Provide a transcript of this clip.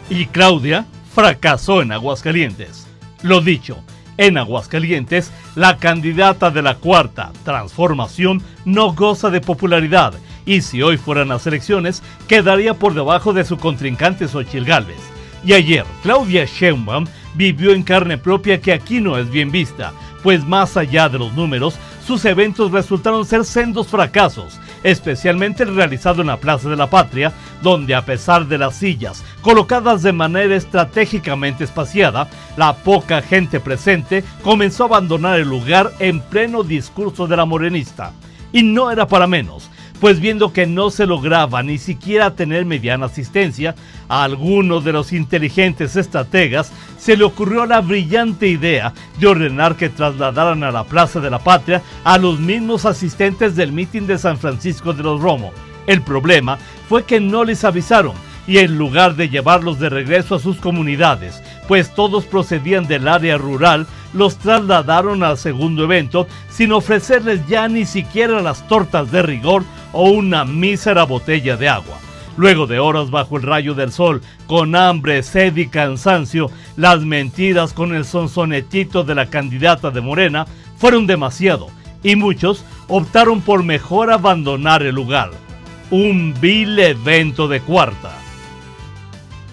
Y Claudia fracasó en Aguascalientes. Lo dicho, en Aguascalientes, la candidata de la Cuarta Transformación no goza de popularidad y si hoy fueran las elecciones, quedaría por debajo de su contrincante Xóchitl Gálvez. Y ayer, Claudia Sheinbaum vivió en carne propia que aquí no es bien vista, pues más allá de los números, sus eventos resultaron ser sendos fracasos, especialmente el realizado en la Plaza de la Patria, donde a pesar de las sillas colocadas de manera estratégicamente espaciada, la poca gente presente comenzó a abandonar el lugar en pleno discurso de la morenista. Y no era para menos, pues viendo que no se lograba ni siquiera tener mediana asistencia, a algunos de los inteligentes estrategas se le ocurrió la brillante idea de ordenar que trasladaran a la Plaza de la Patria a los mismos asistentes del mitin de San Francisco de los Romo. El problema fue que no les avisaron y en lugar de llevarlos de regreso a sus comunidades, pues todos procedían del área rural, los trasladaron al segundo evento sin ofrecerles ya ni siquiera las tortas de rigor o una mísera botella de agua. Luego de horas bajo el rayo del sol, con hambre, sed y cansancio, las mentiras con el sonsonetito de la candidata de Morena fueron demasiado y muchos optaron por mejor abandonar el lugar. Un vil evento de Cuarta.